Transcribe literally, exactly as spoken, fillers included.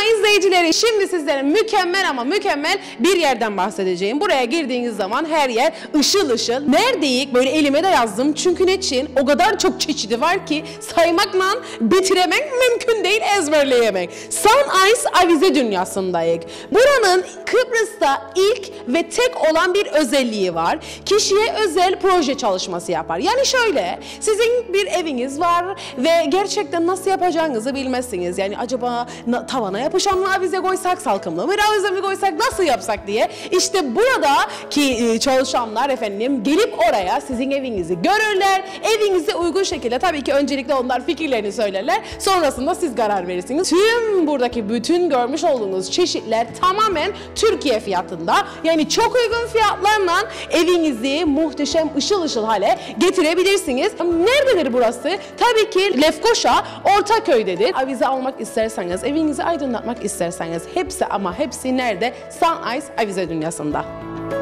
Sinema izleyicileri, şimdi sizlere mükemmel ama mükemmel bir yerden bahsedeceğim. Buraya girdiğiniz zaman her yer ışıl ışıl. Neredeyik? Böyle elime de yazdım. Çünkü niçin? O kadar çok çeşidi var ki saymakla bitiremek mümkün değil, ezberleyemek. Sunrise Avize dünyasındayız. Buranın Kıbrıs'ta ilk ve tek olan bir özelliği var. Kişiye özel proje çalışması yapar. Yani şöyle, sizin bir eviniz var ve gerçekten nasıl yapacağınızı bilmezsiniz. Yani acaba tavana yapışan mı avize koysak, salkımlı bir avize mi koysak, nasıl yapsak diye. İşte buradaki çalışanlar efendim gelip oraya sizin evinizi görürler. Evinize uygun şekilde tabii ki öncelikle onlar fikirlerini söylerler. Sonrasında siz karar verirsiniz. Tüm buradaki bütün görmüş olduğunuz çeşitler tamamen Türkiye fiyatında. Yani çok uygun fiyatlarla evinizi muhteşem ışıl ışıl hale getirebilirsiniz. Nerededir burası? Tabii ki Lefkoşa, Ortaköy'dedir. Avize almak isterseniz, evinizi aydınlatmak isterseniz hepsi ama hepsi nerede? Sunrise Avize dünyasında.